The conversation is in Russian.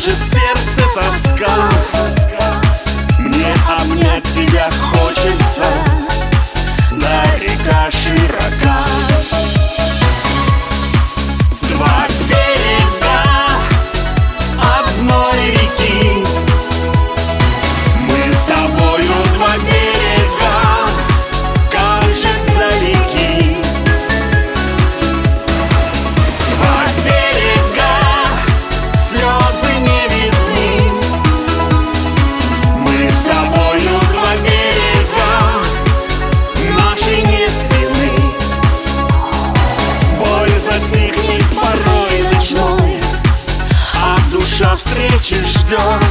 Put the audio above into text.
гложет сердце тоска. Мне обнять тебя хочется, да река широка. Два берега одной реки, мы с тобою два берега, как же далеки. Два берега, слезы не видны, мы с тобою два берега, нашей нет вины. Боль затихнет порой ночной, а душа встречи ждет.